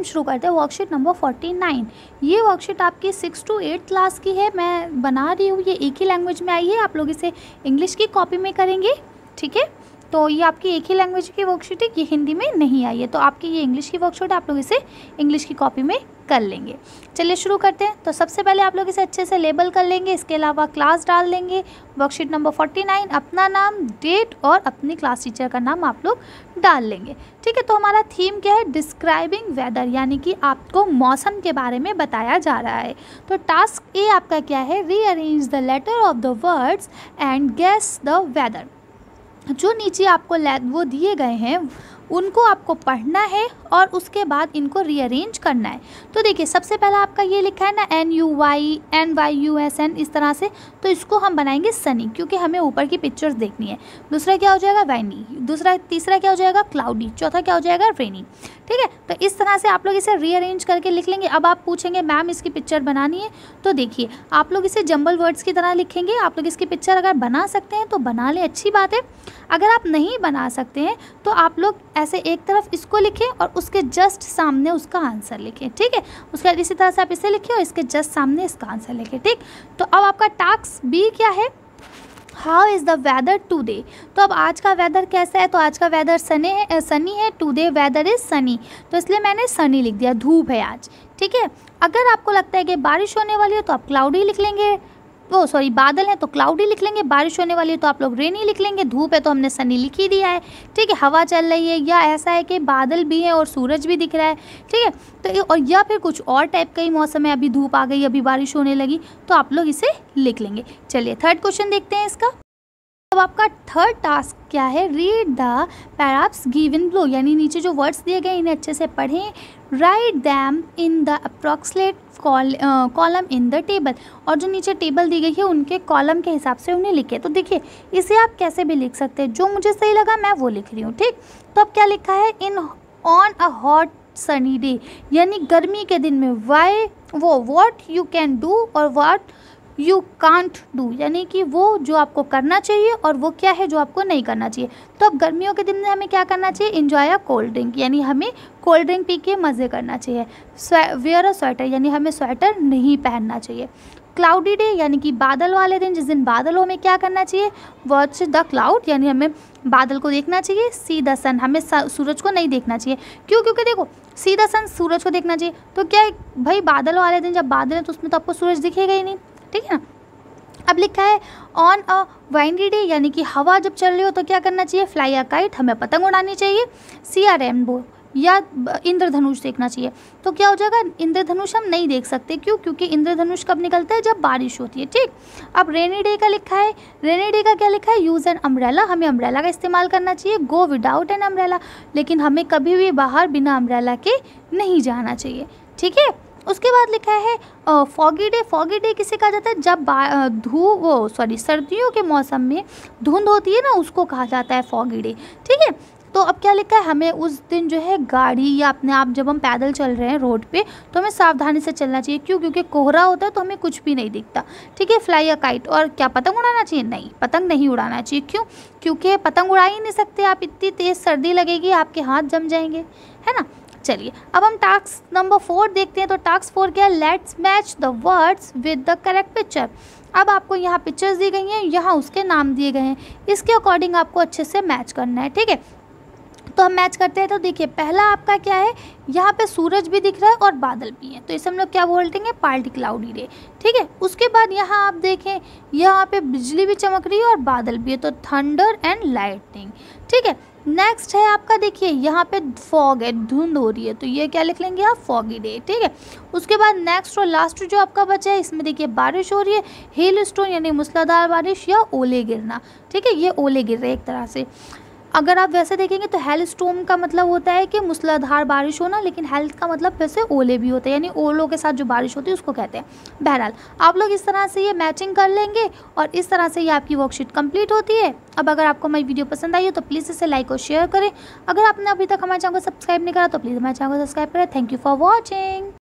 शुरू करते हैं वर्कशीट नंबर 49। ये वर्कशीट आपकी 6 to 8 क्लास की है, मैं बना रही हूँ। ये एक ही लैंग्वेज में आई है, आप लोग इसे इंग्लिश की कॉपी में करेंगे, ठीक है। तो ये आपकी एक ही लैंग्वेज की वर्कशीट है, ये हिंदी में नहीं आई है, तो आपकी ये इंग्लिश की वर्कशीट है, आप लोग इसे इंग्लिश की कॉपी में कर लेंगे। चलिए शुरू करते हैं। तो सबसे पहले आप लोग इसे अच्छे से लेबल कर लेंगे, इसके अलावा क्लास डाल देंगे। वर्कशीट नंबर 49, अपना नाम, डेट और अपनी क्लास टीचर का नाम आप लोग डाल लेंगे, ठीक है। तो हमारा थीम क्या है, डिस्क्राइबिंग वेदर, यानी कि आपको मौसम के बारे में बताया जा रहा है। तो टास्क ए आपका क्या है, rearrange the letter of the words and guess the weather. जो नीचे आपको वो दिए गए हैं उनको आपको पढ़ना है और उसके बाद इनको रीअरेंज करना है। तो देखिए सबसे पहला आपका ये लिखा है ना NUYNYUSN, इस तरह से, तो इसको हम बनाएंगे सनी, क्योंकि हमें ऊपर की पिक्चर्स देखनी है। दूसरा क्या हो जाएगा, वाइनी। तीसरा क्या हो जाएगा, क्लाउडी। चौथा क्या हो जाएगा, रेनी, ठीक है। तो इस तरह से आप लोग इसे रीअरेंज करके लिख लेंगे। अब आप पूछेंगे मैम इसकी पिक्चर बनानी है, तो देखिए आप लोग इसे जंबल वर्ड्स की तरह लिखेंगे। आप लोग इसकी पिक्चर अगर बना सकते हैं तो बना लें, अच्छी बात है। अगर आप नहीं बना सकते हैं तो आप लोग ऐसे एक तरफ इसको लिखें और उसके जस्ट सामने उसका आंसर लिखें, ठीक है। उसके बाद इसी तरह से आप इसे लिखें और इसके जस्ट सामने इसका आंसर लिखें, ठीक। तो अब आपका टास्क बी क्या है, how is the weather today. तो अब आज का वेदर कैसा है, तो आज का वेदर सनी है। टुडे वेदर इज़ सनी, तो इसलिए मैंने सनी लिख दिया, धूप है आज, ठीक है। अगर आपको लगता है कि बारिश होने वाली है तो आप क्लाउडी लिख लेंगे, बादल है तो क्लाउडी लिख लेंगे। बारिश होने वाली है तो आप लोग रेनी लिख लेंगे। धूप है तो हमने सनी लिख ही दिया है, ठीक है। हवा चल रही है, या ऐसा है कि बादल भी है और सूरज भी दिख रहा है, ठीक है। तो और या फिर कुछ और टाइप का ही मौसम है, अभी धूप आ गई, अभी बारिश होने लगी, तो आप लोग इसे लिख लेंगे। चलिए थर्ड क्वेश्चन देखते हैं इसका। अब आपका थर्ड टास्क क्या है, read the paragraphs given below, यानी नीचे जो वर्ड्स दिए गए इन्हें अच्छे से पढ़ें। Write them in the approximate column in the table, और जो नीचे टेबल दी गई है उनके कॉलम के हिसाब से उन्हें लिखे। तो देखिए इसे आप कैसे भी लिख सकते हैं, जो मुझे सही लगा मैं वो लिख रही हूँ, ठीक। तो अब क्या लिखा है, in on a hot sunny day, यानी गर्मी के दिन में, वाई वो व्हाट यू कैन डू और व्हाट यू कांट डू, यानी कि वो जो आपको करना चाहिए और वो क्या है जो आपको नहीं करना चाहिए। तो अब गर्मियों के दिन में हमें क्या करना चाहिए, इंजॉय अ कोल्ड ड्रिंक, यानी हमें कोल्ड ड्रिंक पी के मज़े करना चाहिए। वेयर अ स्वेटर, यानी हमें स्वेटर नहीं पहनना चाहिए। क्लाउडी डे, यानी कि बादल वाले दिन, जिस दिन बादल हो, हमें क्या करना चाहिए, वॉच द क्लाउड, यानी हमें बादल को देखना चाहिए। सी द सन, हमें सूरज को नहीं देखना चाहिए। क्यों, क्योंकि देखो सी द सन सूरज को देखना चाहिए, तो क्या भाई बादल वाले दिन जब बादल है तो उसमें तो आपको सूरज दिखेगा ही नहीं, ठीक है ना। अब लिखा है ऑन अ वाइंडी डे, यानी कि हवा जब चल रही हो तो क्या करना चाहिए, फ्लाई अ काइट, हमें पतंग उड़ानी चाहिए। सी अ रेनबो, या इंद्रधनुष देखना चाहिए। तो क्या हो जाएगा, इंद्रधनुष हम नहीं देख सकते, क्यों, क्योंकि इंद्रधनुष कब निकलता है, जब बारिश होती है, ठीक। अब रेनी डे का लिखा है, रेनी डे का क्या लिखा है, यूज़ एन अम्ब्रेला, हमें अम्ब्रेला का इस्तेमाल करना चाहिए। गो विदाउट एन अम्ब्रेला, लेकिन हमें कभी भी बाहर बिना अम्ब्रेला के नहीं जाना चाहिए, ठीक है। उसके बाद लिखा है फॉगी डे। फॉगी डे किसे कहा जाता है, जब सर्दियों के मौसम में धुंध होती है ना, उसको कहा जाता है फॉगी डे, ठीक है। तो अब क्या लिखा है, हमें उस दिन जो है गाड़ी या अपने आप जब हम पैदल चल रहे हैं रोड पे तो हमें सावधानी से चलना चाहिए। क्यों, क्योंकि कोहरा होता है तो हमें कुछ भी नहीं दिखता, ठीक है। फ्लाई अ काइट, और क्या पतंग उड़ाना चाहिए, नहीं पतंग नहीं उड़ाना चाहिए। क्यों, क्योंकि पतंग उड़ा ही नहीं सकते आप, इतनी तेज़ सर्दी लगेगी, आपके हाथ जम जाएंगे, है ना। चलिए अब हम टास्क नंबर 4 देखते हैं। तो टास्क 4 क्या है, let's match the words with the correct picture. अब आपको यहाँ पिक्चर्स दी गई हैं, यहाँ उसके नाम दिए गए हैं, इसके अकॉर्डिंग आपको अच्छे से मैच करना है, ठीक है। तो हम मैच करते हैं। तो देखिए पहला आपका क्या है, यहाँ पे सूरज भी दिख रहा है और बादल भी हैं, तो इसे हम लोग क्या बोलते पार्टी क्लाउडी डे, ठीक है। उसके बाद यहाँ आप देखें, यहाँ पे बिजली भी चमक रही है और बादल भी है, तो थंडर एंड लाइटनिंग, ठीक है। नेक्स्ट है आपका, देखिए यहाँ पे फॉग है, धुंध हो रही है, तो ये क्या लिख लेंगे आप, फॉगी डे, ठीक है। उसके बाद नेक्स्ट और लास्ट जो आपका बचा है, इसमें देखिए बारिश हो रही है, हेल स्टोन यानी मूसलाधार बारिश या ओले गिरना, ठीक है। ये ओले गिर रहे हैं एक तरह से। अगर आप वैसे देखेंगे तो हेल स्टोर्म का मतलब होता है कि मूसलाधार बारिश होना, लेकिन हेल्थ का मतलब वैसे ओले भी होते हैं, यानी ओलों के साथ जो बारिश होती है उसको कहते हैं। बहरहाल आप लोग इस तरह से ये मैचिंग कर लेंगे और इस तरह से ये आपकी वर्कशीट कंप्लीट होती है। अब अगर आपको हमारी वीडियो पसंद आई हो तो प्लीज़ इसे लाइक और शेयर करें। अगर आपने अभी तक हमारे चैनल को सब्सक्राइब नहीं करा तो प्लीज़ हमारे चैनल को सब्सक्राइब करें। Thank you for watching.